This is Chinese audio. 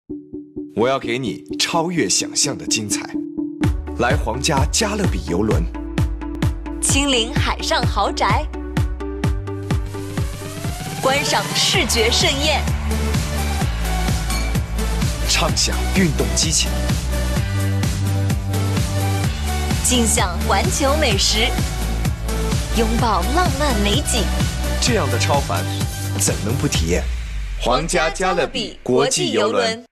我要给你超越想象的精彩，来皇家加勒比游轮， 亲临海上豪宅，观赏视觉盛宴， 畅享运动激情， 尽享环球美食，拥抱浪漫美景。 这样的超凡，怎能不体验？皇家加勒比国际游轮。